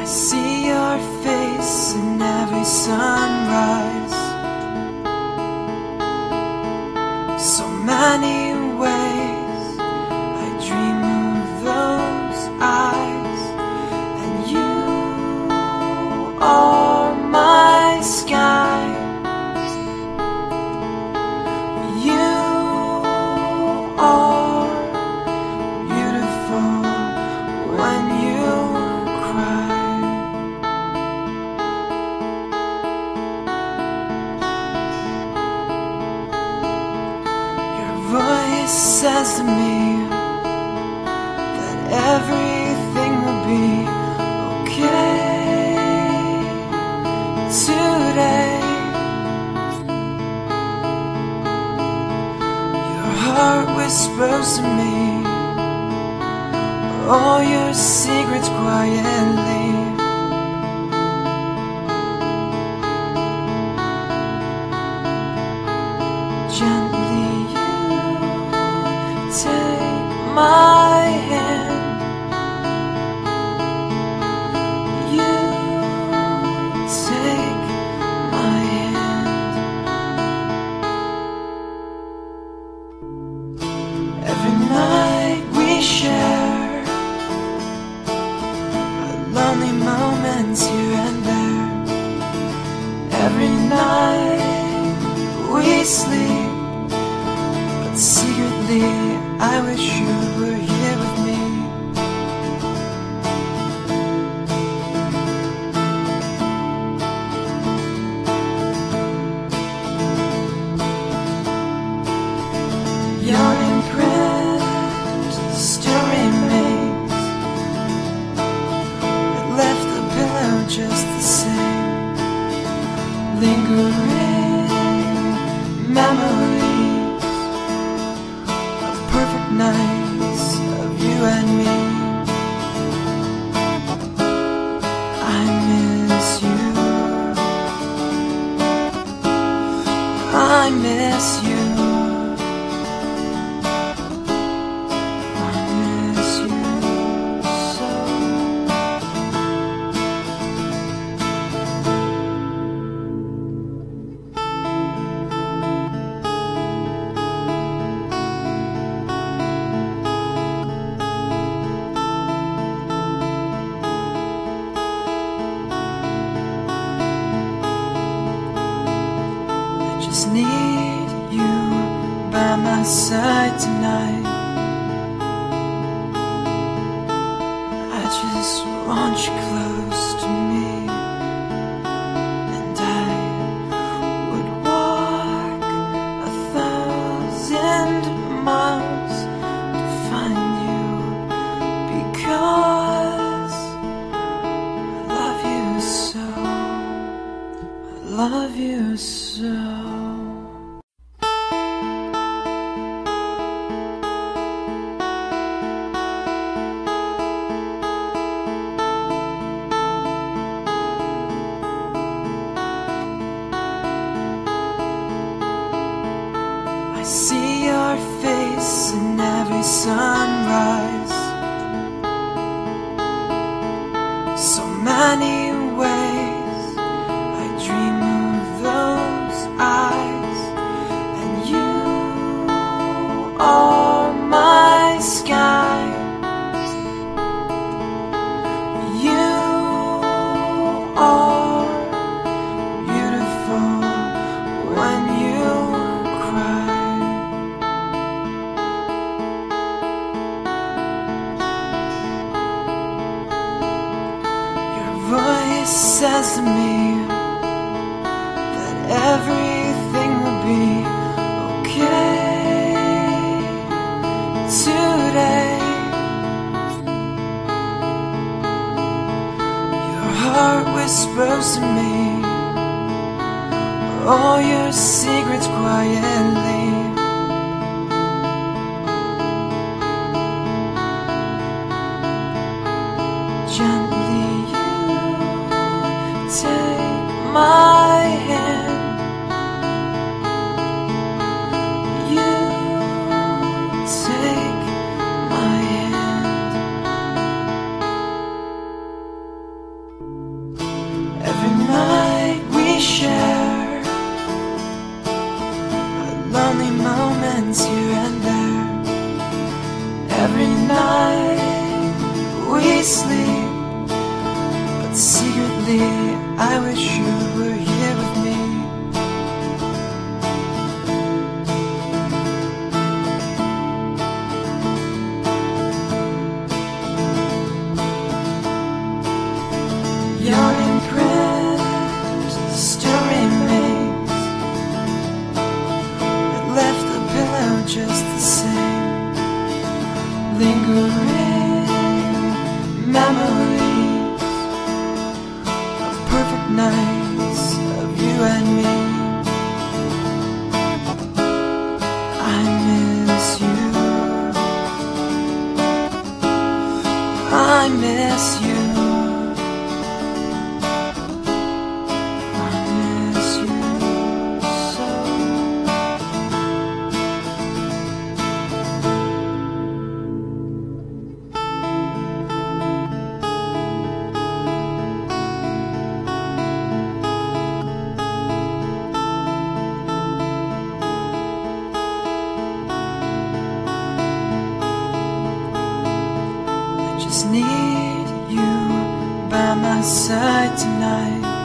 I see your face in every sunrise. So many ways I dream of those eyes, and you are my sky. You are beautiful when you cry. Your voice says to me that everything will be okay today. Your heart whispers to me all your secrets quietly. Gently you take my hand. You take my hand. Every night we share lonely moments here and there. Every night we sleep, but secretly I wish you were here with me. Your imprint still remains. I left the pillow just the same. Lingering memories of perfect nights of you and me. I miss you. I miss you. I miss you so. I just need you by my side tonight. I just want you close to me, and I would walk 1,000 miles to find you, because I love you so. I love you so. I see your face in every sunrise. So many ways I dream of those eyes, and you are my sky. You are beautiful when you cry. Voice says to me that everything will be okay today. Your heart whispers to me all your secrets quietly. Gently take my hand. You take my hand. Truly, I wish you were here with me. Your imprint still remains. It left the pillow just the same. Lingering memories of perfect nights of you and me. I miss you. I miss you. Just need you by my side tonight.